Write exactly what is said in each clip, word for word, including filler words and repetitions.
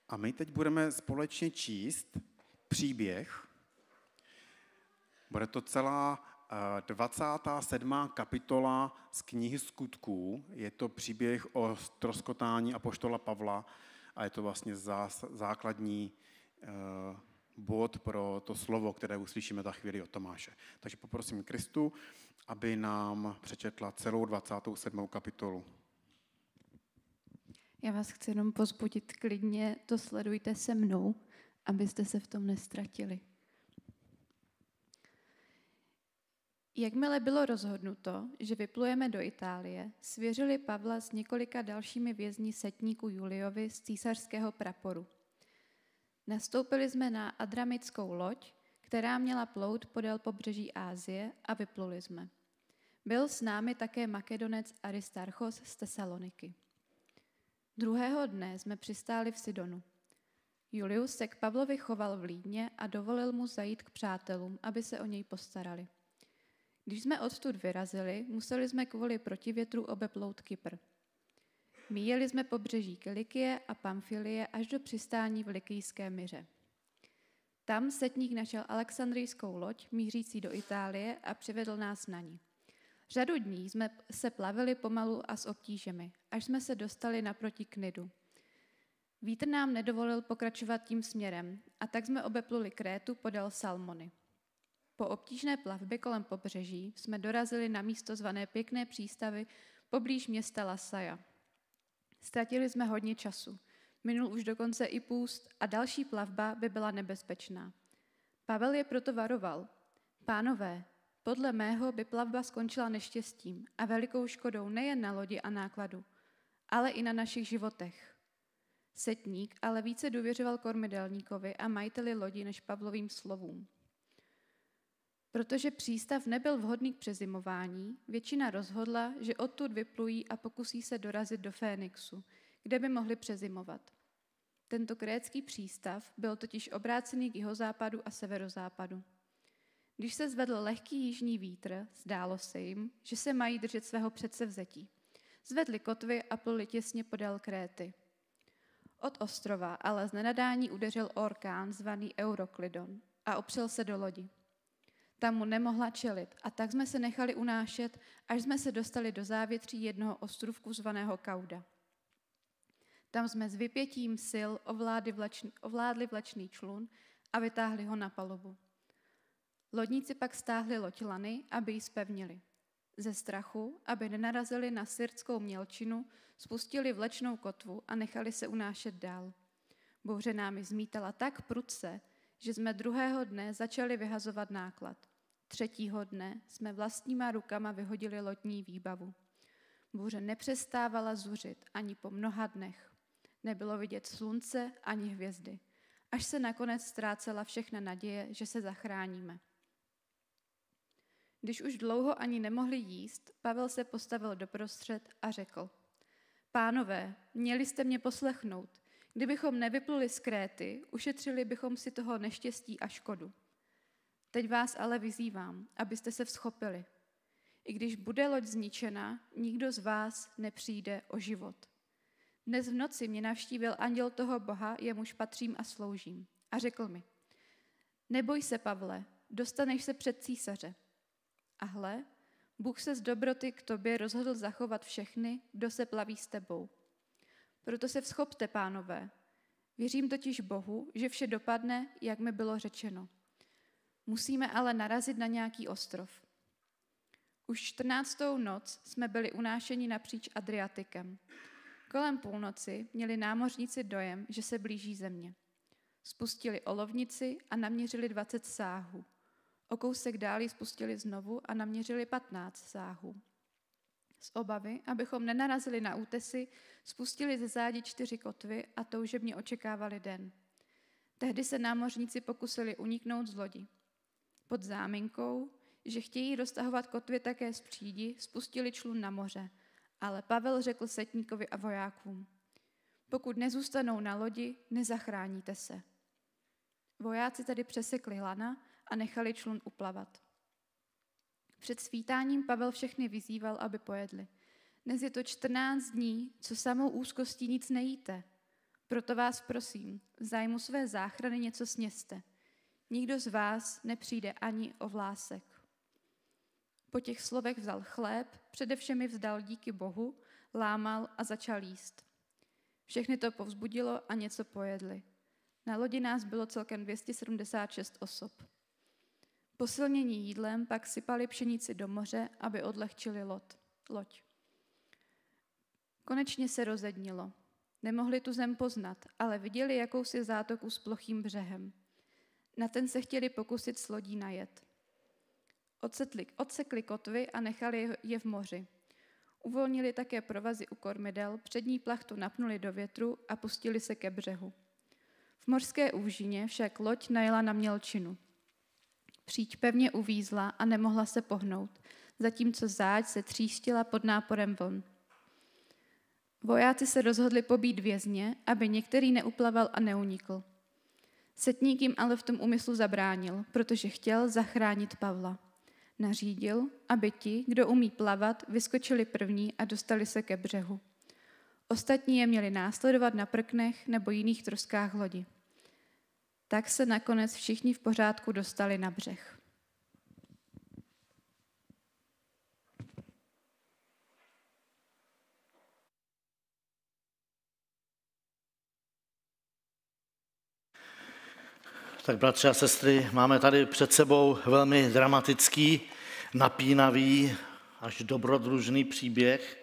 A my teď budeme společně číst příběh. Bude to celá dvacátá sedmá kapitola z knihy Skutků. Je to příběh o ztroskotání apoštola Pavla a je to vlastně zás, základní uh, bod pro to slovo, které uslyšíme za chvíli od Tomáše. Takže poprosím Kristu, aby nám přečetla celou dvacátou sedmou kapitolu. Já vás chci jenom povzbudit, klidně to sledujte se mnou, abyste se v tom neztratili. Jakmile bylo rozhodnuto, že vyplujeme do Itálie, svěřili Pavla s několika dalšími vězni setníku Juliovi z císařského praporu. Nastoupili jsme na adramickou loď, která měla plout podél pobřeží Asie, a vypluli jsme. Byl s námi také Makedonec Aristarchos z Tesaloniky. Druhého dne jsme přistáli v Sidonu. Julius se k Pavlovi choval vlídně a dovolil mu zajít k přátelům, aby se o něj postarali. Když jsme odtud vyrazili, museli jsme kvůli protivětru obeplout Kypr. Míjeli jsme pobřeží Kilikie a Pamfilie až do přistání v Likijské Myře. Tam setník našel alexandrijskou loď mířící do Itálie a přivedl nás na ní. Řadu dní jsme se plavili pomalu a s obtížemi, až jsme se dostali naproti Knidu. Vítr nám nedovolil pokračovat tím směrem a tak jsme obepluli Krétu podél Salmony. Po obtížné plavbě kolem pobřeží jsme dorazili na místo zvané Pěkné přístavy poblíž města Lasaja. Ztratili jsme hodně času. Minul už dokonce i půst a další plavba by byla nebezpečná. Pavel je proto varoval. Pánové, podle mého by plavba skončila neštěstím a velikou škodou nejen na lodi a nákladu, ale i na našich životech. Setník ale více důvěřoval kormidelníkovi a majiteli lodi než Pavlovým slovům. Protože přístav nebyl vhodný k přezimování, většina rozhodla, že odtud vyplují a pokusí se dorazit do Fénixu, kde by mohli přezimovat. Tento krétský přístav byl totiž obrácený k jihozápadu a severozápadu. Když se zvedl lehký jižní vítr, zdálo se jim, že se mají držet svého předsevzetí. Zvedli kotvy a pluli těsně podél Kréty. Od ostrova ale z nenadání udeřil orkán zvaný Euroklidon a opřel se do lodi. Tam mu nemohla čelit a tak jsme se nechali unášet, až jsme se dostali do závětří jednoho ostrůvku zvaného Kauda. Tam jsme s vypětím sil ovládli vlačný, ovládli vlačný člun a vytáhli ho na palubu. Lodníci pak stáhli loď lany, aby ji zpevnili. Ze strachu, aby nenarazili na syrtskou mělčinu, spustili vlečnou kotvu a nechali se unášet dál. Bouře námi zmítala tak prudce, že jsme druhého dne začali vyhazovat náklad. Třetího dne jsme vlastníma rukama vyhodili lodní výbavu. Bouře nepřestávala zuřit ani po mnoha dnech. Nebylo vidět slunce ani hvězdy, až se nakonec ztrácela všechna naděje, že se zachráníme. Když už dlouho ani nemohli jíst, Pavel se postavil doprostřed a řekl: Pánové, měli jste mě poslechnout. Kdybychom nevypluli z Kréty, ušetřili bychom si toho neštěstí a škodu. Teď vás ale vyzývám, abyste se vzchopili. I když bude loď zničena, nikdo z vás nepřijde o život. Dnes v noci mě navštívil anděl toho Boha, jemuž patřím a sloužím. A řekl mi: Neboj se, Pavle, dostaneš se před císaře. A hle, Bůh se z dobroty k tobě rozhodl zachovat všechny, kdo se plaví s tebou. Proto se vzchopte, pánové. Věřím totiž Bohu, že vše dopadne, jak mi bylo řečeno. Musíme ale narazit na nějaký ostrov. Už čtrnáctou noc jsme byli unášeni napříč Adriatikem. Kolem půlnoci měli námořníci dojem, že se blíží země. Spustili olovnici a naměřili dvacet sáhů. O kousek dál ji spustili znovu a naměřili patnáct sáhů. Z obavy, abychom nenarazili na útesy, spustili ze zádi čtyři kotvy a toužebně očekávali den. Tehdy se námořníci pokusili uniknout z lodi. Pod záminkou, že chtějí roztahovat kotvy také z přídi, spustili člun na moře, ale Pavel řekl setníkovi a vojákům: Pokud nezůstanou na lodi, nezachráníte se. Vojáci tedy přesekli lana a nechali člun uplavat. Před svítáním Pavel všechny vyzýval, aby pojedli. Dnes je to čtrnáct dní, co samou úzkostí nic nejíte. Proto vás prosím, v zájmu své záchrany něco sněste. Nikdo z vás nepřijde ani o vlásek. Po těch slovech vzal chléb, přede všemi vzdal díky Bohu, lámal a začal jíst. Všechny to povzbudilo a něco pojedli. Na lodi nás bylo celkem dvě stě sedmdesát šest osob. Posilnění jídlem pak sypali pšenici do moře, aby odlehčili lot, loď. Konečně se rozednilo. Nemohli tu zem poznat, ale viděli jakousi zátoku s plochým břehem. Na ten se chtěli pokusit s lodí najet. Odsetli, odsekli kotvy a nechali je v moři. Uvolnili také provazy u kormidel, přední plachtu napnuli do větru a pustili se ke břehu. V mořské úžině však loď najela na mělčinu. Příď pevně uvízla a nemohla se pohnout, zatímco záď se tříštila pod náporem vln. Vojáci se rozhodli pobít vězně, aby některý neuplaval a neunikl. Setník jim ale v tom úmyslu zabránil, protože chtěl zachránit Pavla. Nařídil, aby ti, kdo umí plavat, vyskočili první a dostali se ke břehu. Ostatní je měli následovat na prknech nebo jiných troskách lodi. Tak se nakonec všichni v pořádku dostali na břeh. Tak bratři a sestry, máme tady před sebou velmi dramatický, napínavý, až dobrodružný příběh,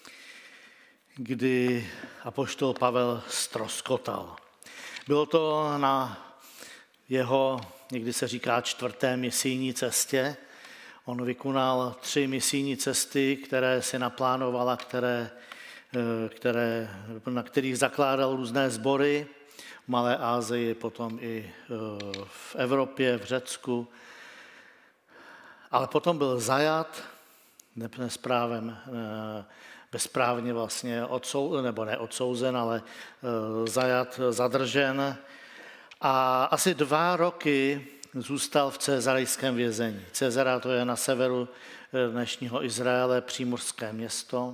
kdy apoštol Pavel ztroskotal. Bylo to na jeho, někdy se říká, čtvrté misijní cestě. On vykonal tři misijní cesty, které si naplánoval a které, které, na kterých zakládal různé sbory. V Malé Asii, potom i v Evropě, v Řecku. Ale potom byl zajat, nesprávem, bezprávně vlastně odsouzen, nebo ne odsouzen, ale zajat, zadržen. A asi dva roky zůstal v cezarejském vězení. Cezara, to je na severu dnešního Izraele, přímořské město.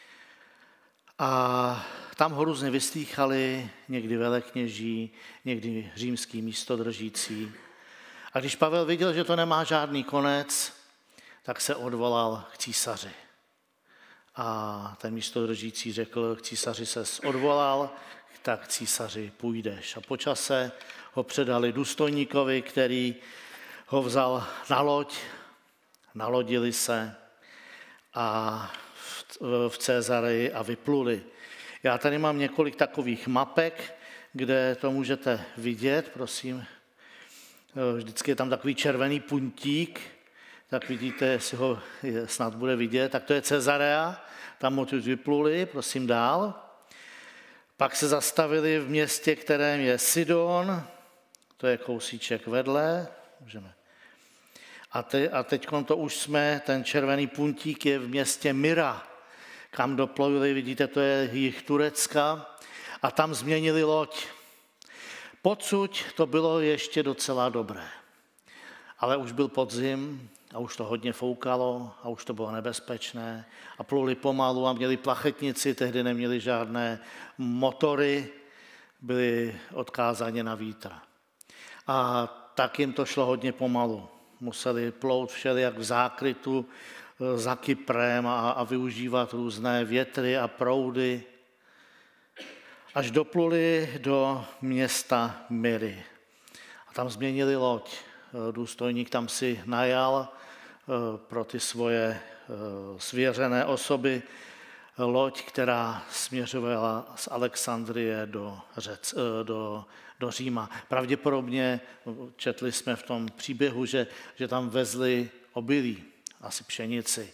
A tam ho různě vyslýchali, někdy velekněží, někdy římský místodržící. A když Pavel viděl, že to nemá žádný konec, tak se odvolal k císaři. A ten místodržící řekl, k císaři ses odvolal, tak k císaři půjdeš. A po čase ho předali důstojníkovi, který ho vzal na loď, nalodili se a v Cezareji a vypluli. Já tady mám několik takových mapek, kde to můžete vidět, prosím. Vždycky je tam takový červený puntík, tak vidíte, jestli ho snad bude vidět. Tak to je Cezarea, tam odtud vypluli, prosím dál. Pak se zastavili v městě, kterém je Sidon, to je kousíček vedle. Můžeme. A, te, a teď to už jsme, ten červený puntík je v městě Myra, kam doplovili, vidíte, to je jih Turecka, a tam změnili loď. Podsud to bylo ještě docela dobré, ale už byl podzim a už to hodně foukalo a už to bylo nebezpečné a pluli pomalu a měli plachetnici, tehdy neměli žádné motory, byli odkázáni na vítr. A tak jim to šlo hodně pomalu. Museli plout všelijak v zákrytu za Kyprem a, a využívat různé větry a proudy, až dopluli do města Myry. A tam změnili loď. Důstojník tam si najal pro ty svoje svěřené osoby loď, která směřovala z Alexandrie do, Řec, do, do Říma. Pravděpodobně četli jsme v tom příběhu, že, že tam vezli obilí, asi pšenici.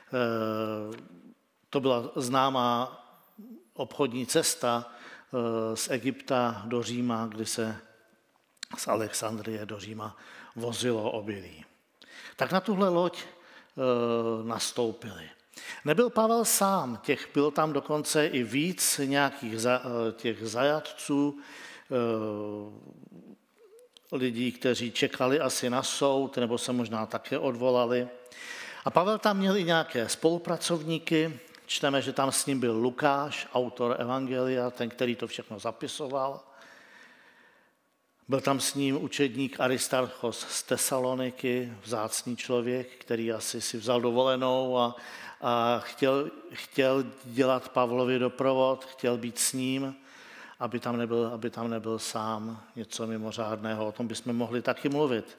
To byla známá obchodní cesta z Egypta do Říma, kdy se z Alexandrie do Říma vozilo obilí. Tak na tuhle loď nastoupili. Nebyl Pavel sám, těch bylo tam dokonce i víc nějakých za, těch zajatců, lidí, kteří čekali asi na soud, nebo se možná také odvolali. A Pavel tam měl i nějaké spolupracovníky, čteme, že tam s ním byl Lukáš, autor Evangelia, ten, který to všechno zapisoval. Byl tam s ním učedník Aristarchos z Tesaloniky, vzácný člověk, který asi si vzal dovolenou a, a chtěl, chtěl dělat Pavlovi doprovod, chtěl být s ním, aby tam nebyl, aby tam nebyl sám, něco mimořádného. O tom bychom mohli taky mluvit.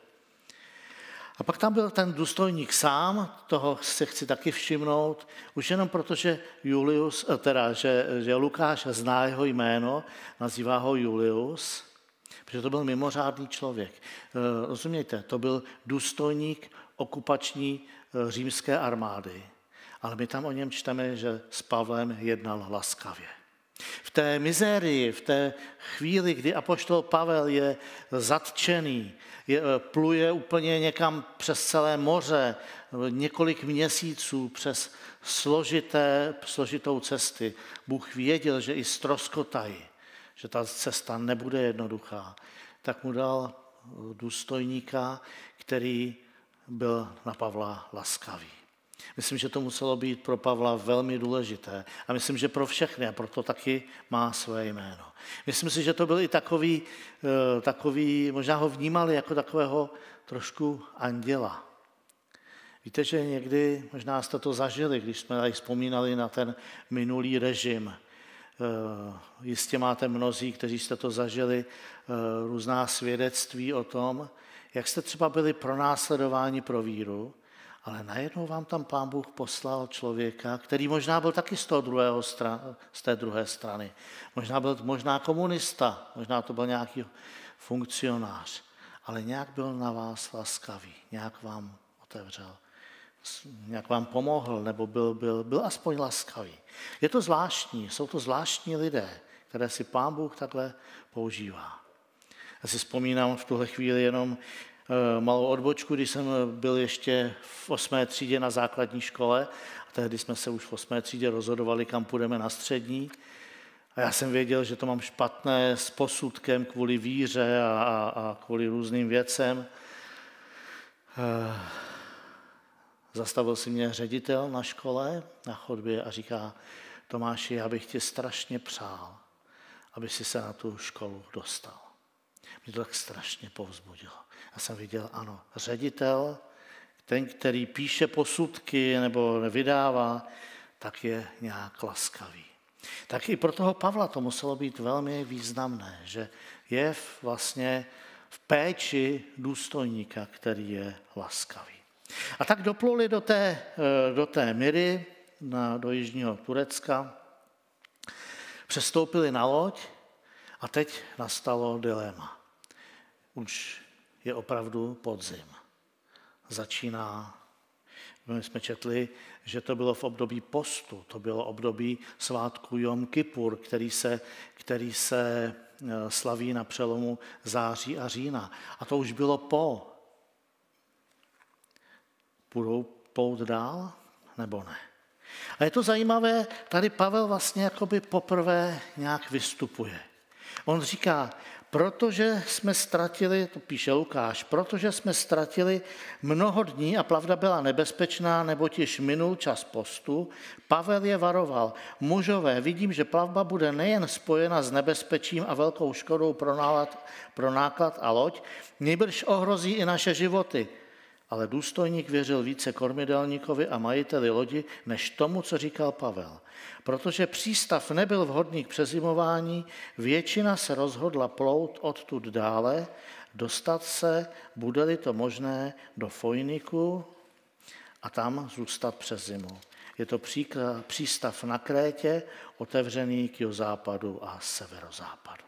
A pak tam byl ten důstojník sám, toho se chci taky všimnout, už jenom proto, že, Julius, teda, že, že Lukáš zná jeho jméno, nazývá ho Julius, protože to byl mimořádný člověk. Rozumějte, to byl důstojník okupační římské armády, ale my tam o něm čteme, že s Pavlem jednal laskavě. V té mizérii, v té chvíli, kdy apoštol Pavel je zatčený, je, pluje úplně někam přes celé moře, několik měsíců přes složité, složitou cesty, Bůh věděl, že i ztroskotají, že ta cesta nebude jednoduchá, tak mu dal důstojníka, který byl na Pavla laskavý. Myslím, že to muselo být pro Pavla velmi důležité a myslím, že pro všechny a proto taky má své jméno. Myslím si, že to byl i takový, takový, možná ho vnímali jako takového trošku anděla. Víte, že někdy, možná jste to zažili, když jsme tady vzpomínali na ten minulý režim. Jistě máte mnozí, kteří jste to zažili, různá svědectví o tom, jak jste třeba byli pronásledováni pro víru, ale najednou vám tam Pán Bůh poslal člověka, který možná byl taky z, toho druhého stran, z té druhé strany. Možná byl možná komunista, možná to byl nějaký funkcionář, ale nějak byl na vás laskavý, nějak vám otevřel, nějak vám pomohl, nebo byl, byl, byl aspoň laskavý. Je to zvláštní, jsou to zvláštní lidé, které si Pán Bůh takhle používá. Já si vzpomínám v tuhle chvíli jenom malou odbočku, když jsem byl ještě v osmé třídě na základní škole, a tehdy jsme se už v osmé třídě rozhodovali, kam půjdeme na střední. A já jsem věděl, že to mám špatné s posudkem kvůli víře a, a, a kvůli různým věcem. Zastavil si mě ředitel na škole, na chodbě a říká: Tomáši, já bych ti strašně přál, aby si se na tu školu dostal. Mě to tak strašně povzbudilo. Já jsem viděl, ano, ředitel, ten, který píše posudky nebo vydává, tak je nějak laskavý. Tak i pro toho Pavla to muselo být velmi významné, že je vlastně v péči důstojníka, který je laskavý. A tak dopluli do té, do té Myry, na, do jižního Turecka, přestoupili na loď a teď nastalo dilema. Už je opravdu podzim. Začíná, my jsme četli, že to bylo v období postu, to bylo období svátku Jom Kipur, který se, který se slaví na přelomu září a října. A to už bylo po. Budou plout dál, nebo ne? A je to zajímavé, tady Pavel vlastně jakoby poprvé nějak vystupuje. On říká, protože jsme ztratili, to píše Lukáš, protože jsme ztratili mnoho dní a plavba byla nebezpečná, neboť již minul čas postu, Pavel je varoval: mužové, vidím, že plavba bude nejen spojena s nebezpečím a velkou škodou pro náklad, pro náklad a loď, nýbrž ohrozí i naše životy. Ale důstojník věřil více kormidelníkovi a majiteli lodi, než tomu, co říkal Pavel. Protože přístav nebyl vhodný k přezimování, většina se rozhodla plout odtud dále, dostat se, bude-li to možné, do Fojniku a tam zůstat přes zimu. Je to přístav na Krétě, otevřený k jihozápadu a severozápadu.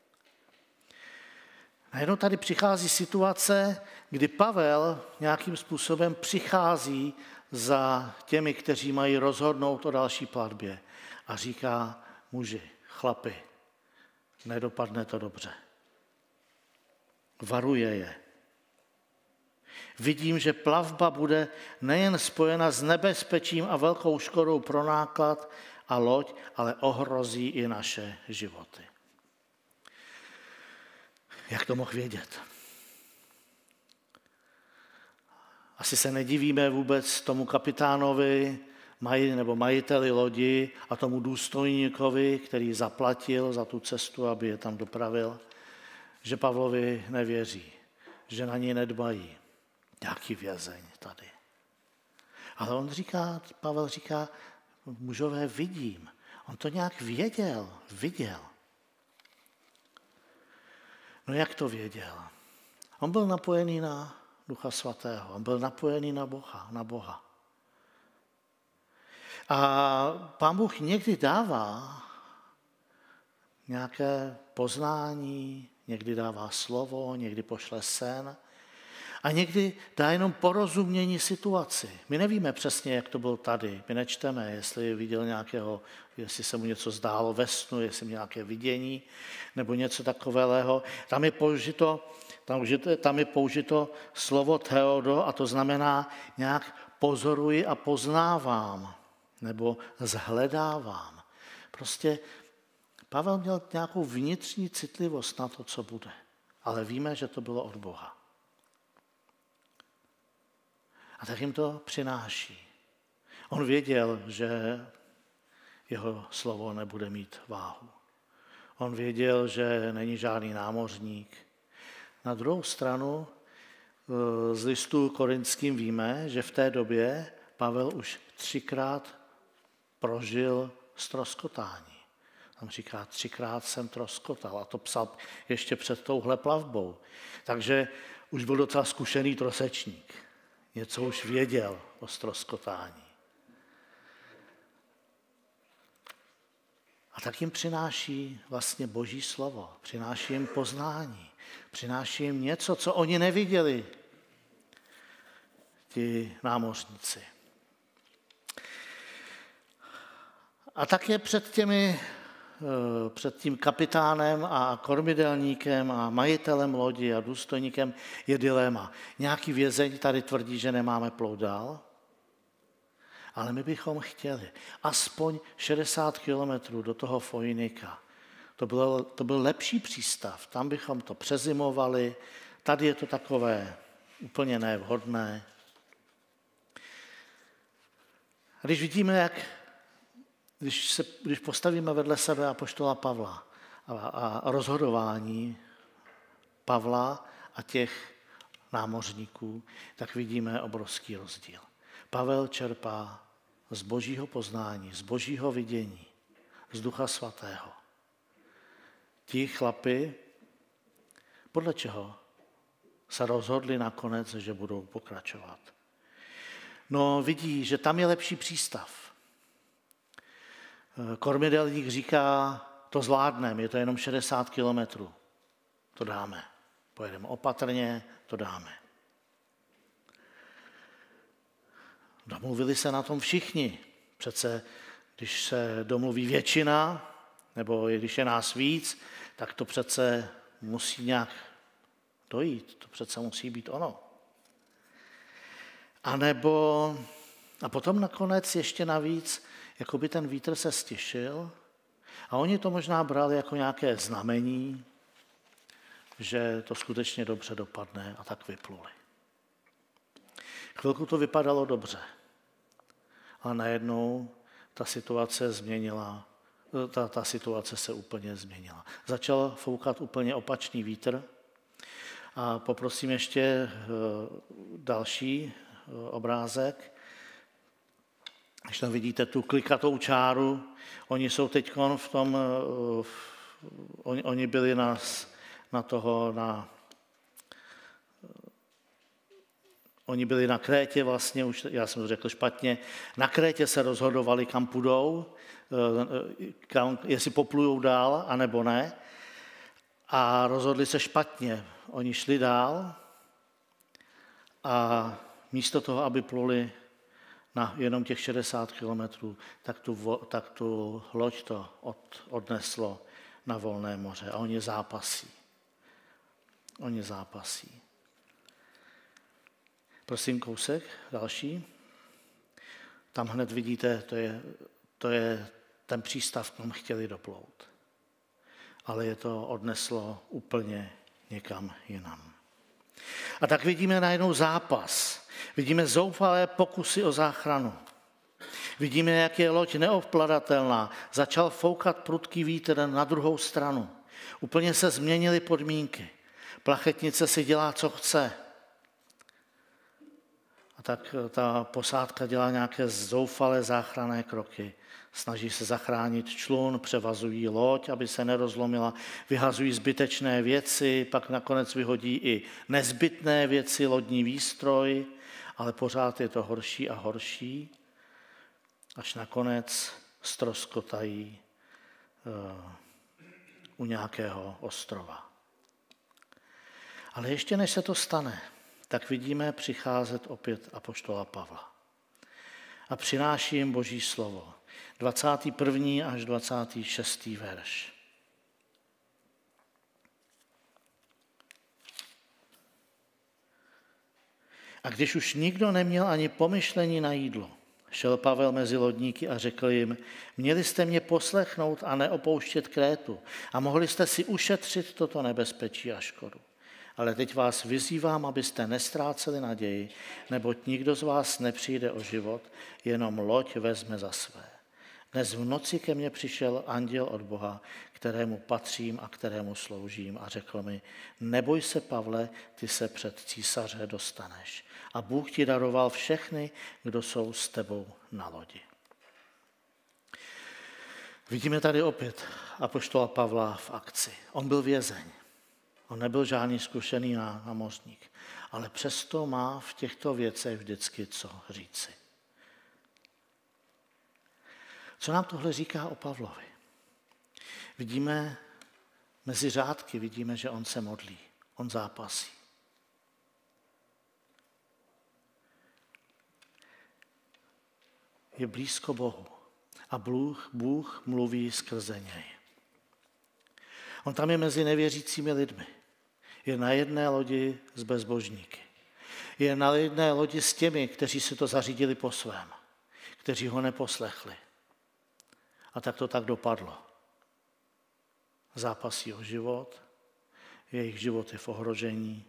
Najednou tady přichází situace, kdy Pavel nějakým způsobem přichází za těmi, kteří mají rozhodnout o další platbě a říká: muži, chlapi, nedopadne to dobře. Varuje je. Vidím, že plavba bude nejen spojena s nebezpečím a velkou škodou pro náklad a loď, ale ohrozí i naše životy. Jak to mohl vědět? Asi se nedivíme vůbec tomu kapitánovi, maj, nebo majiteli lodi a tomu důstojníkovi, který zaplatil za tu cestu, aby je tam dopravil, že Pavlovi nevěří, že na něj nedbají. Jaký vězeň tady. Ale on říká, Pavel říká, mužové, vidím. On to nějak věděl, viděl. No jak to věděl? On byl napojený na Ducha Svatého, on byl napojený na Boha, na Boha. A Pán Bůh někdy dává nějaké poznání, někdy dává slovo, někdy pošle sen a někdy dá jenom porozumění situaci. My nevíme přesně, jak to bylo tady. My nečteme, jestli viděl nějakého, jestli se mu něco zdálo ve snu, jestli měl nějaké vidění nebo něco takového. Tam je použito, tam, tam je použito slovo theodo a to znamená nějak pozoruji a poznávám nebo zhledávám. Prostě Pavel měl nějakou vnitřní citlivost na to, co bude. Ale víme, že to bylo od Boha. A tak jim to přináší. On věděl, že jeho slovo nebude mít váhu. On věděl, že není žádný námořník. Na druhou stranu z listu korinským víme, že v té době Pavel už třikrát prožil ztroskotání. Tam říká, třikrát jsem troskotal a to psal ještě před touhle plavbou. Takže už byl docela zkušený trosečník. Něco už věděl o ztroskotání. A tak jim přináší vlastně Boží slovo, přináší jim poznání, přináší jim něco, co oni neviděli, ti námořníci. A tak je před těmi, před tím kapitánem a kormidelníkem a majitelem lodi a důstojníkem je dilema. Nějaký vězeň tady tvrdí, že nemáme plout dál, ale my bychom chtěli aspoň šedesát kilometrů do toho Foinika. To, bylo, to byl lepší přístav, tam bychom to přezimovali, tady je to takové úplně nevhodné. A když vidíme, jak Když, se, když postavíme vedle sebe apoštola Pavla a, a rozhodování Pavla a těch námořníků, tak vidíme obrovský rozdíl. Pavel čerpá z Božího poznání, z Božího vidění, z Ducha Svatého. Ti chlapi, podle čeho se rozhodli nakonec, že budou pokračovat? No vidí, že tam je lepší přístav. Kormidelník říká, to zvládneme, je to jenom šedesát kilometrů. To dáme. Pojedeme opatrně, to dáme. Domluvili se na tom všichni. Přece, když se domluví většina, nebo když je nás víc, tak to přece musí nějak dojít. To přece musí být ono. A nebo, a potom nakonec ještě navíc, jako by ten vítr se stišil a oni to možná brali jako nějaké znamení, že to skutečně dobře dopadne a tak vypluli. Chvilku to vypadalo dobře, ale najednou ta situace změnila, ta, ta situace se úplně změnila. Začal foukat úplně opačný vítr a poprosím ještě další obrázek. Když tam vidíte tu klikatou čáru, oni jsou teď v tom, v, oni, oni byli na, na toho, na, oni byli na Krétě vlastně, už, já jsem to řekl špatně, na Krétě se rozhodovali, kam půjdou, kam, jestli poplujou dál, anebo ne. A rozhodli se špatně. Oni šli dál a místo toho, aby pluli na jenom těch šedesát kilometrů, tak tu, tak tu loď to od, odneslo na volné moře. A oni zápasí. Oni zápasí. Prosím, kousek, další. Tam hned vidíte, to je, to je ten přístav, kam chtěli doplout. Ale je to odneslo úplně někam jinam. A tak vidíme najednou zápas. Vidíme zoufalé pokusy o záchranu. Vidíme, jak je loď neovladatelná. Začal foukat prudký vítr na druhou stranu. Úplně se změnily podmínky. Plachetnice si dělá, co chce. A tak ta posádka dělá nějaké zoufalé záchranné kroky. Snaží se zachránit člun, převazují loď, aby se nerozlomila, vyhazují zbytečné věci, pak nakonec vyhodí i nezbytné věci, lodní výstroj, ale pořád je to horší a horší, až nakonec ztroskotají uh, u nějakého ostrova. Ale ještě než se to stane, tak vidíme přicházet opět apoštola Pavla. A přináší jim Boží slovo. dvacátý první až dvacátý šestý verš. A když už nikdo neměl ani pomyšlení na jídlo, šel Pavel mezi lodníky a řekl jim, měli jste mě poslechnout a neopouštět Krétu a mohli jste si ušetřit toto nebezpečí a škodu. Ale teď vás vyzývám, abyste nestráceli naději, neboť nikdo z vás nepřijde o život, jenom loď vezme za své. Dnes v noci ke mně přišel anděl od Boha, kterému patřím a kterému sloužím a řekl mi, neboj se, Pavle, ty se před císaře dostaneš. A Bůh ti daroval všechny, kdo jsou s tebou na lodi. Vidíme tady opět apoštola Pavla v akci. On byl vězeň. On nebyl žádný zkušený námořník, ale přesto má v těchto věcech vždycky co říci. Co nám tohle říká o Pavlovi? Vidíme mezi řádky, vidíme, že on se modlí, on zápasí. Je blízko Bohu a Bůh, Bůh mluví skrze něj. On tam je mezi nevěřícími lidmi. Je na jedné lodi s bezbožníky. Je na jedné lodi s těmi, kteří si to zařídili po svém, kteří ho neposlechli. A tak to tak dopadlo. Zápasí o život, jejich život je v ohrožení.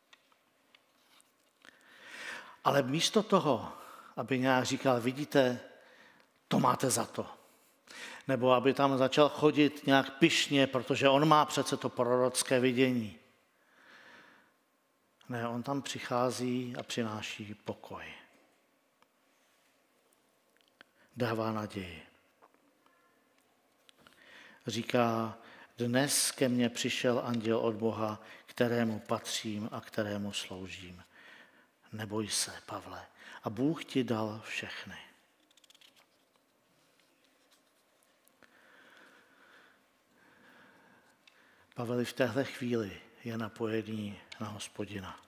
Ale místo toho, aby nějak říkal, vidíte, to máte za to. Nebo aby tam začal chodit nějak pyšně, protože on má přece to prorocké vidění. Ne, on tam přichází a přináší pokoj. Dává naději. Říká, dnes ke mně přišel anděl od Boha, kterému patřím a kterému sloužím. Neboj se, Pavle, a Bůh ti dal všechny. Pavel v téhle chvíli je napojený na Hospodina.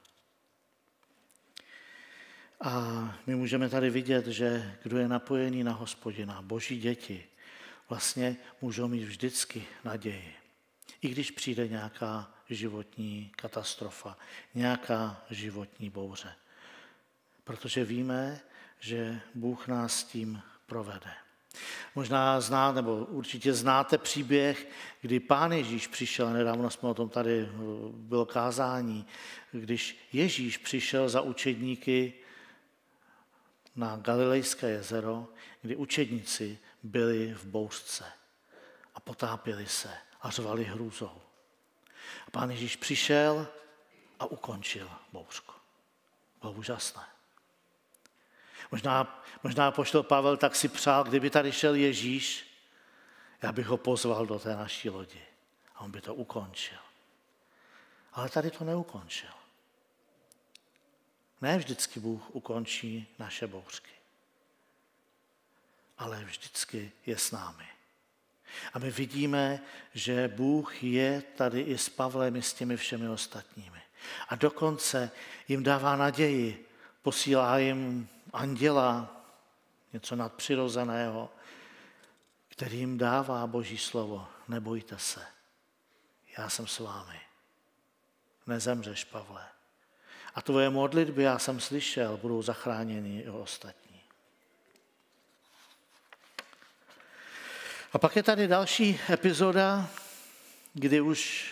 A my můžeme tady vidět, že kdo je napojený na Hospodina, Boží děti, vlastně můžou mít vždycky naději. I když přijde nějaká životní katastrofa, nějaká životní bouře. Protože víme, že Bůh nás s tím provede. Možná zná, nebo určitě znáte příběh, kdy Pán Ježíš přišel, nedávno jsme o tom tady bylo kázání, když Ježíš přišel za učedníky na Galilejské jezero, kdy učedníci byli v bouřce a potápěli se a řvali hrůzou. A Pán Ježíš přišel a ukončil bouřku. Bylo úžasné. Možná, možná apoštol Pavel tak si přál, kdyby tady šel Ježíš, já bych ho pozval do té naší lodi a on by to ukončil. Ale tady to neukončil. Ne vždycky Bůh ukončí naše bouřky, ale vždycky je s námi. A my vidíme, že Bůh je tady i s Pavlem, i s těmi všemi ostatními. A dokonce jim dává naději, posílá jim anděla, něco nadpřirozeného, který jim dává Boží slovo. Nebojte se, já jsem s vámi. Nezemřeš, Pavle. A tvoje modlitby, já jsem slyšel, budou zachráněni i ostatní. A pak je tady další epizoda, kdy už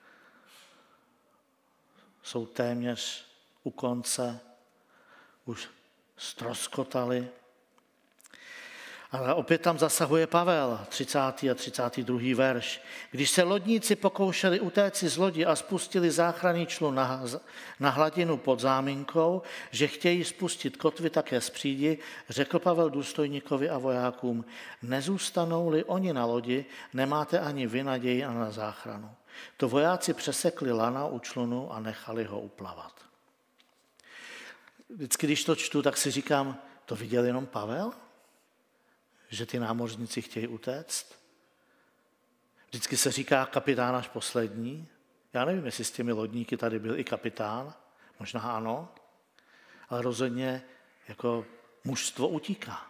jsou téměř u konce, už ztroskotali. Ale opět tam zasahuje Pavel, třicátý a třicátý druhý verš. Když se lodníci pokoušeli utéci z lodi a spustili záchranný člun na, na hladinu pod záminkou, že chtějí spustit kotvy také z přídi, řekl Pavel důstojníkovi a vojákům, nezůstanou-li oni na lodi, nemáte ani vy naději na záchranu. To vojáci přesekli lana u člunu a nechali ho uplavat. Vždycky, když to čtu, tak si říkám, to viděl jenom Pavel? Že ty námořníci chtějí utéct? Vždycky se říká kapitán až poslední. Já nevím, jestli s těmi lodníky tady byl i kapitán, možná ano, ale rozhodně jako mužstvo utíká.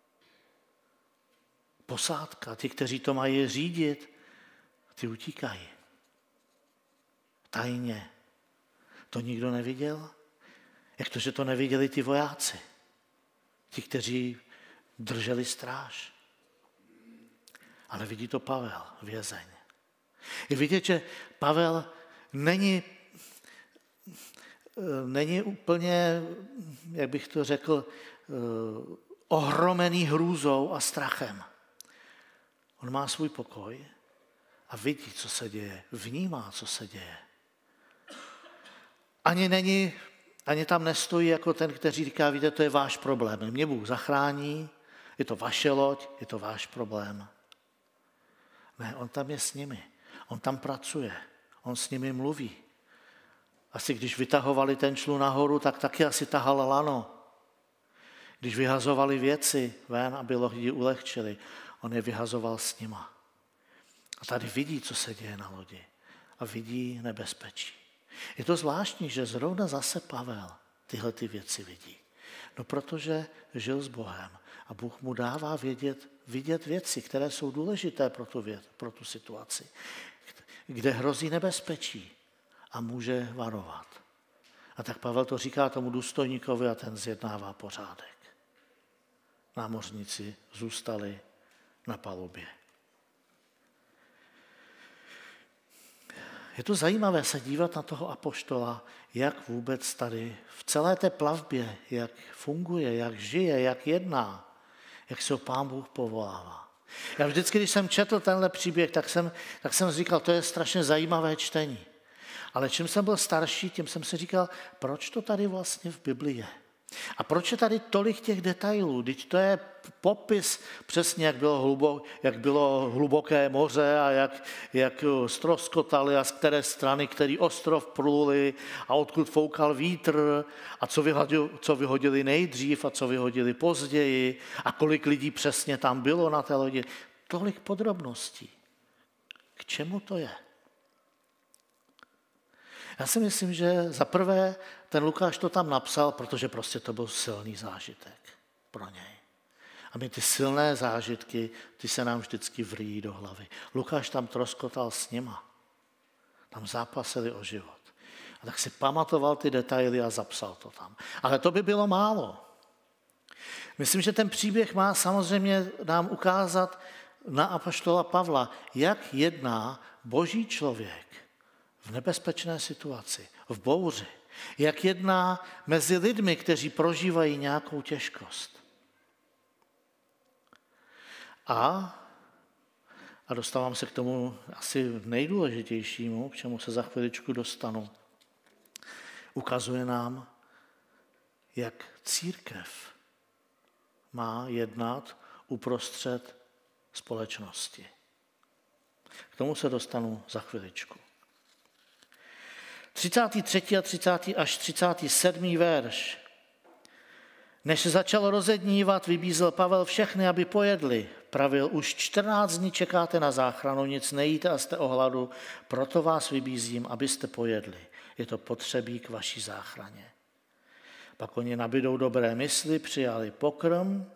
Posádka, ti, kteří to mají řídit, ty utíkají. Tajně. To nikdo neviděl? Jak to, že to neviděli ty vojáci? Ti, kteří drželi stráž. Ale vidí to Pavel, vězeň. Je vidět, že Pavel není, není úplně, jak bych to řekl, ohromený hrůzou a strachem. On má svůj pokoj a vidí, co se děje, vnímá, co se děje. Ani není, ani tam nestojí jako ten, který říká, víte, to je váš problém. Mě Bůh zachrání, je to vaše loď, je to váš problém. Ne, on tam je s nimi. On tam pracuje. On s nimi mluví. Asi když vytahovali ten člun nahoru, tak taky asi tahal lano. Když vyhazovali věci ven, aby lodi ulehčili, on je vyhazoval s nima. A tady vidí, co se děje na lodi. A vidí nebezpečí. Je to zvláštní, že zrovna zase Pavel tyhle ty věci vidí. No protože žil s Bohem. A Bůh mu dává vědět, vidět věci, které jsou důležité pro tu, věc, pro tu situaci, kde hrozí nebezpečí a může varovat. A tak Pavel to říká tomu důstojníkovi a ten zjednává pořádek. Námořníci zůstali na palubě. Je to zajímavé se dívat na toho apoštola, jak vůbec tady v celé té plavbě, jak funguje, jak žije, jak jedná, jak se ho Pán Bůh povolává. Já vždycky, když jsem četl tenhle příběh, tak jsem, tak jsem říkal, to je strašně zajímavé čtení. Ale čím jsem byl starší, tím jsem si říkal, proč to tady vlastně v Biblii je? A proč je tady tolik těch detailů? Teď to je popis přesně, jak bylo, hlubok, jak bylo hluboké moře a jak, jak ztroskotali a z které strany, který ostrov pluli a odkud foukal vítr a co vyhodili, co vyhodili nejdřív a co vyhodili později a kolik lidí přesně tam bylo na té lodi. Tolik podrobností. K čemu to je? Já si myslím, že za prvé ten Lukáš to tam napsal, protože prostě to byl silný zážitek pro něj. A my ty silné zážitky, ty se nám vždycky vrýjí do hlavy. Lukáš tam troskotal s nima. Tam zápasili o život. A tak si pamatoval ty detaily a zapsal to tam. Ale to by bylo málo. Myslím, že ten příběh má samozřejmě nám ukázat na apoštola Pavla, jak jedná boží člověk v nebezpečné situaci, v bouři. Jak jedná mezi lidmi, kteří prožívají nějakou těžkost. A, a dostávám se k tomu asi nejdůležitějšímu, k čemu se za chviličku dostanu. Ukazuje nám, jak církev má jednat uprostřed společnosti. K tomu se dostanu za chviličku. třicátý třetí a třicátý až třicátý sedmý verš. Než se začalo rozednívat, vybízel Pavel všechny, aby pojedli. Pravil, už čtrnáct dní čekáte na záchranu, nic nejíte a jste o hladu, proto vás vybízím, abyste pojedli. Je to potřebí k vaší záchraně. Pak oni nabídou dobré mysli, přijali pokrm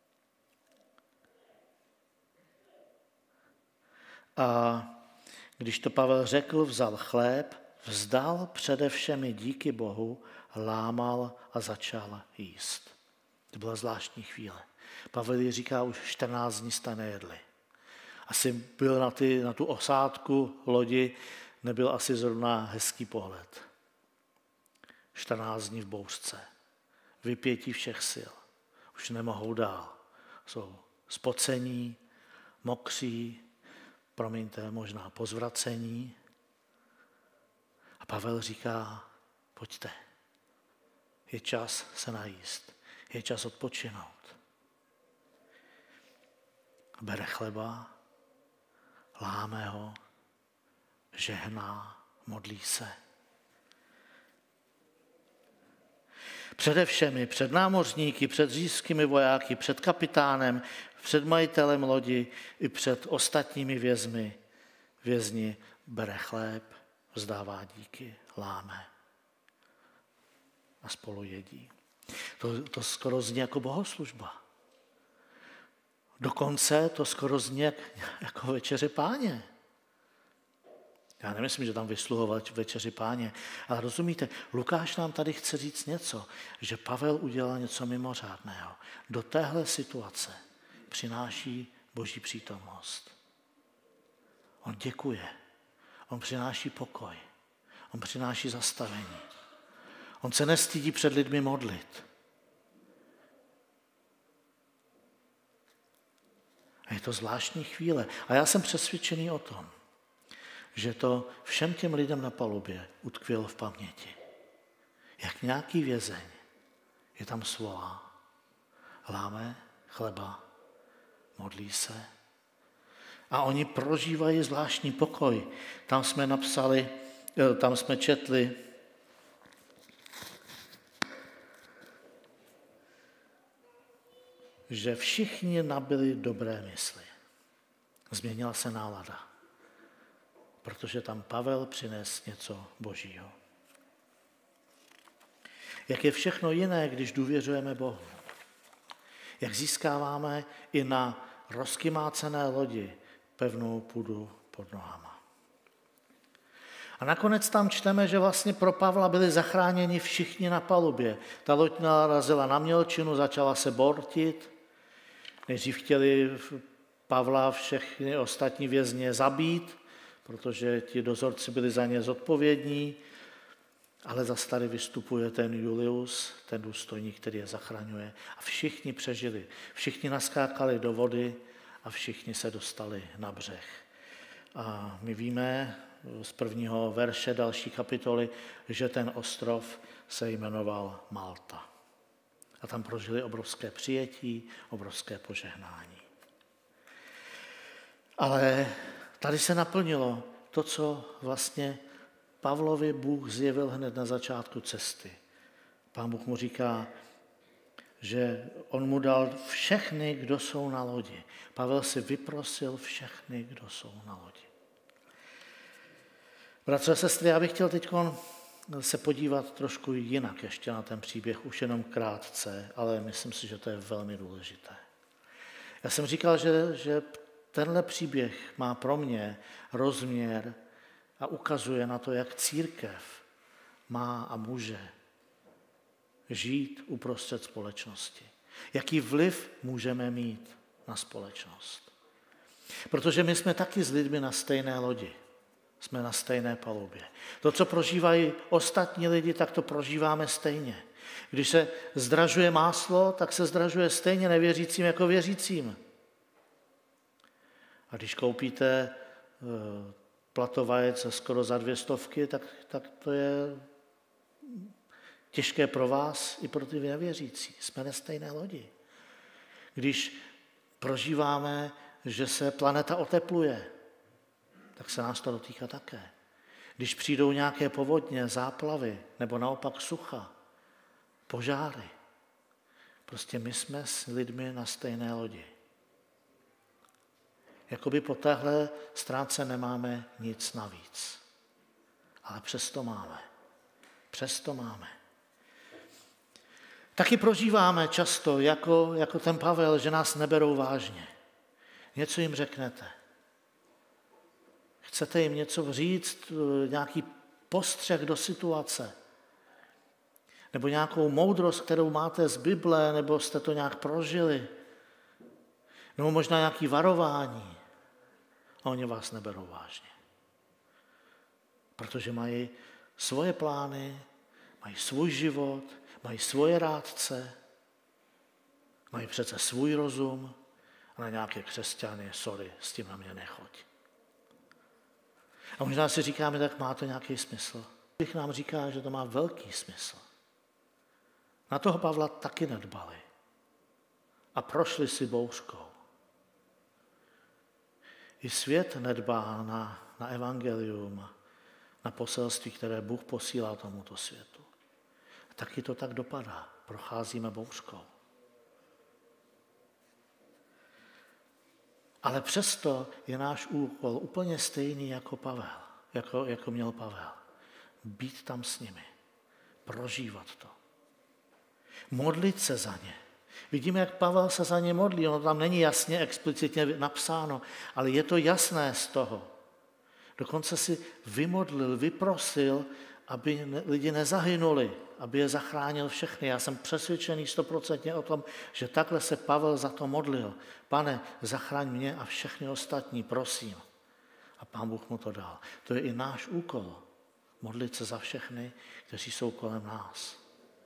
a když to Pavel řekl, vzal chléb, vzdal přede všemi díky Bohu, lámal a začal jíst. To byla zvláštní chvíle. Pavel jí říká, už čtrnáct dní jste nejedli. Asi byl na, ty, na tu osádku lodi, nebyl asi zrovna hezký pohled. čtrnáct dní v bouřce. Vypětí všech sil. Už nemohou dál. Jsou spocení, mokří, promiňte, možná pozvracení. A Pavel říká, pojďte, je čas se najíst, je čas odpočinout. Bere chleba, láme ho, žehná, modlí se. Přede všemi, před námořníky, před říšskými vojáky, před kapitánem, před majitelem lodi i před ostatními vězmi, vězni bere chléb, vzdává díky, láme a spolu jedí. To, to skoro zní jako bohoslužba. Dokonce to skoro zní jak, jako večeře Páně. Já nemyslím, že tam vysluhoval večeři Páně, ale rozumíte, Lukáš nám tady chce říct něco, že Pavel udělal něco mimořádného. Do téhle situace přináší Boží přítomnost. On děkuje, on přináší pokoj, on přináší zastavení. On se nestydí před lidmi modlit. A je to zvláštní chvíle. A já jsem přesvědčený o tom, že to všem těm lidem na palubě utkvělo v paměti. Jak nějaký vězeň je tam svolá, láme chleba, modlí se a oni prožívají zvláštní pokoj. Tam jsme napsali, tam jsme četli, že všichni nabyli dobré mysli. Změnila se nálada, protože tam Pavel přines něco Božího. Jak je všechno jiné, když důvěřujeme Bohu. Jak získáváme i na rozkymácené lodi pevnou půdu pod nohama. A nakonec tam čteme, že vlastně pro Pavla byli zachráněni všichni na palubě. Ta loď narazila na mělčinu, začala se bortit. Nejdřív chtěli Pavla všechny ostatní vězně zabít, protože ti dozorci byli za ně zodpovědní, ale zase tady vystupuje ten Julius, ten důstojník, který je zachraňuje. A všichni přežili. Všichni naskákali do vody a všichni se dostali na břeh. A my víme z prvního verše další kapitoly, že ten ostrov se jmenoval Malta. A tam prožili obrovské přijetí, obrovské požehnání. Ale tady se naplnilo to, co vlastně Pavlovi Bůh zjevil hned na začátku cesty. Pán Bůh mu říká, že on mu dal všechny, kdo jsou na lodi. Pavel si vyprosil všechny, kdo jsou na lodi. Bratři a sestry, já bych chtěl teď se podívat trošku jinak ještě na ten příběh, už jenom krátce, ale myslím si, že to je velmi důležité. Já jsem říkal, že, že tenhle příběh má pro mě rozměr a ukazuje na to, jak církev má a může žít uprostřed společnosti. Jaký vliv můžeme mít na společnost. Protože my jsme taky s lidmi na stejné lodi. Jsme na stejné palubě. To, co prožívají ostatní lidi, tak to prožíváme stejně. Když se zdražuje máslo, tak se zdražuje stejně nevěřícím jako věřícím. A když koupíte plato vajec skoro za dvě stovky, tak, tak to je těžké pro vás i pro ty nevěřící. Jsme na stejné lodi. Když prožíváme, že se planeta otepluje, tak se nás to dotýká také. Když přijdou nějaké povodně, záplavy, nebo naopak sucha, požáry, prostě my jsme s lidmi na stejné lodi. Jakoby po téhle stránce nemáme nic navíc. Ale přesto máme. Přesto máme. Taky prožíváme často, jako, jako ten Pavel, že nás neberou vážně. Něco jim řeknete. Chcete jim něco říct, nějaký postřeh do situace, nebo nějakou moudrost, kterou máte z Bible, nebo jste to nějak prožili, nebo možná nějaké varování. A oni vás neberou vážně. Protože mají svoje plány, mají svůj život, mají svoje rádce, mají přece svůj rozum A na nějaké křesťany, sorry, s tím na mě nechoď. A možná si říkáme, tak má to nějaký smysl. Bych nám říká, že to má velký smysl. Na toho Pavla taky nedbali. A prošli si bouřkou. I svět nedbá na, na evangelium, na poselství, které Bůh posílá tomuto světu. A taky to tak dopadá. Procházíme bouřkou. Ale přesto je náš úkol úplně stejný jako Pavel, jako, jako měl Pavel. Být tam s nimi. Prožívat to. Modlit se za ně. Vidíme, jak Pavel se za ně modlí. Ono tam není jasně, explicitně napsáno, ale je to jasné z toho. Dokonce si vymodlil, vyprosil, aby lidi nezahynuli, aby je zachránil všechny. Já jsem přesvědčený stoprocentně o tom, že takhle se Pavel za to modlil. Pane, zachraň mě a všechny ostatní, prosím. A Pán Bůh mu to dal. To je i náš úkol. Modlit se za všechny, kteří jsou kolem nás.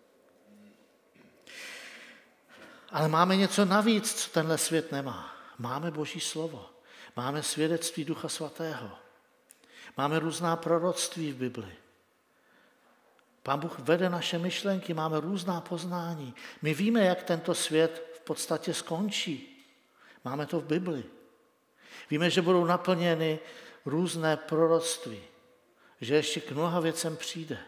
Ale máme něco navíc, co tenhle svět nemá. Máme Boží slovo. Máme svědectví Ducha Svatého. Máme různá proroctví v Bibli. Pán Bůh vede naše myšlenky, máme různá poznání. My víme, jak tento svět v podstatě skončí. Máme to v Bibli. Víme, že budou naplněny různé proroctví, že ještě k mnoha věcem přijde.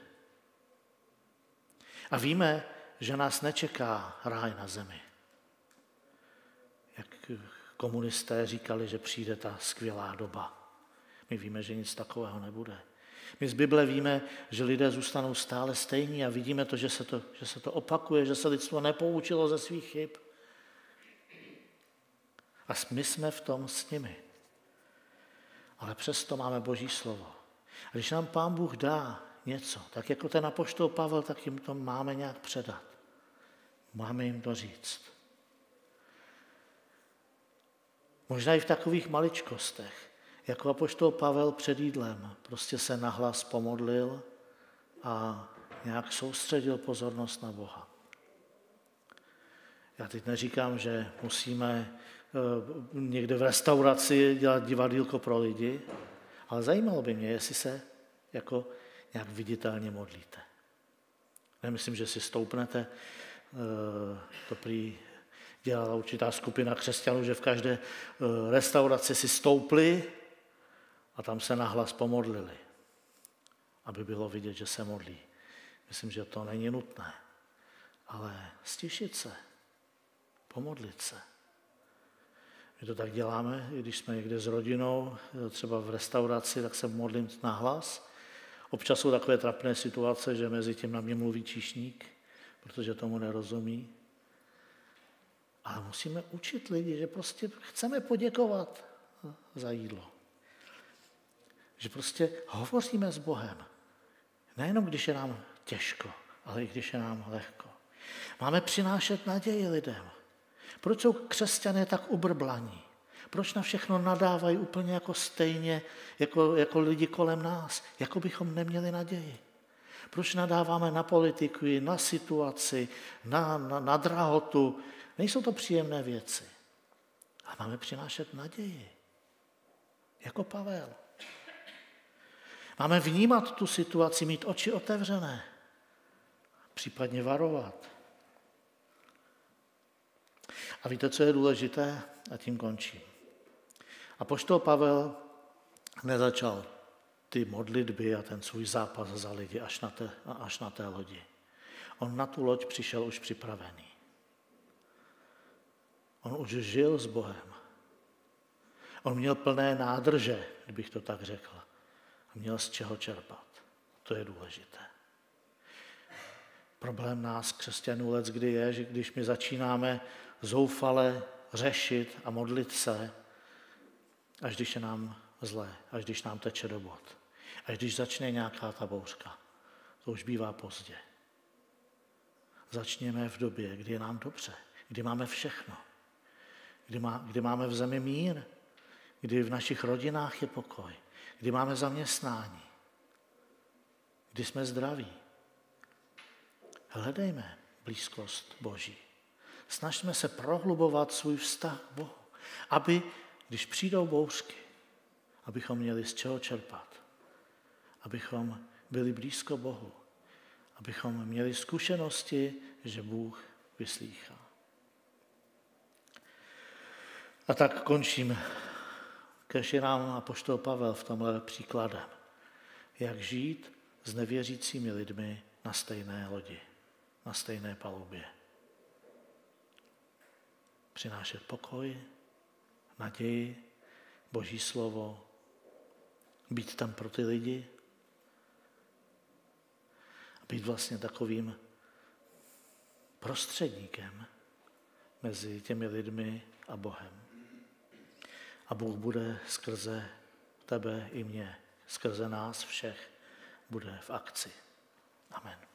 A víme, že nás nečeká ráj na zemi. Jak komunisté říkali, že přijde ta skvělá doba. My víme, že nic takového nebude. My z Bible víme, že lidé zůstanou stále stejní a vidíme to, že se to, že se to opakuje, že se lidstvo nepoučilo ze svých chyb. A my jsme v tom s nimi. Ale přesto máme Boží slovo. A když nám Pán Bůh dá něco, tak jako ten apoštol Pavel, tak jim to máme nějak předat. Máme jim to říct. Možná i v takových maličkostech, jako apoštol Pavel před jídlem, prostě se nahlas pomodlil a nějak soustředil pozornost na Boha. Já teď neříkám, že musíme někde v restauraci dělat divadýlko pro lidi, ale zajímalo by mě, jestli se jako nějak viditelně modlíte. Nemyslím, že si stoupnete, to prý dělala určitá skupina křesťanů, že v každé restauraci si stoupli a tam se nahlas pomodlili, aby bylo vidět, že se modlí. Myslím, že to není nutné, ale stišit se, pomodlit se. My to tak děláme, i když jsme někde s rodinou, třeba v restauraci, tak se modlím nahlas. Občas jsou takové trapné situace, že mezi tím na mě mluví číšník, protože tomu nerozumí. Ale musíme učit lidi, že prostě chceme poděkovat za jídlo. Že prostě hovoříme s Bohem. Nejenom když je nám těžko, ale i když je nám lehko. Máme přinášet naději lidem. Proč jsou křesťané tak ubrblaní? Proč na všechno nadávají úplně jako stejně, jako, jako lidi kolem nás? Jako bychom neměli naději? Proč nadáváme na politiku, na situaci, na, na, na drahotu? Nejsou to příjemné věci. Ale máme přinášet naději. Jako Pavel. Máme vnímat tu situaci, mít oči otevřené. Případně varovat. A víte, co je důležité? A tím končím. Apoštol Pavel nezačal ty modlitby a ten svůj zápas za lidi až na té, až na té lodi. On na tu loď přišel už připravený. On už žil s Bohem. On měl plné nádrže, kdybych to tak řekl. A měl z čeho čerpat. To je důležité. Problém nás, křesťanů, leckdy je, že když my začínáme zoufale řešit a modlit se, až když je nám zlé, až když nám teče do bod, až když začne nějaká ta bouřka, to už bývá pozdě. Začněme v době, kdy je nám dobře, kdy máme všechno, kdy, má, kdy máme v zemi mír, kdy v našich rodinách je pokoj, kdy máme zaměstnání, kdy jsme zdraví. Hledejme blízkost Boží. Snažme se prohlubovat svůj vztah k Bohu. Aby, když přijdou bouřky, abychom měli z čeho čerpat. Abychom byli blízko Bohu. Abychom měli zkušenosti, že Bůh vyslýchá. A tak končím. Kéž je nám apoštol Pavel v tomhle příkladem. Jak žít s nevěřícími lidmi na stejné lodi, na stejné palubě. Přinášet pokoj, naději, Boží slovo, být tam pro ty lidi a být vlastně takovým prostředníkem mezi těmi lidmi a Bohem. A Bůh bude skrze tebe i mě, skrze nás všech, bude v akci. Amen.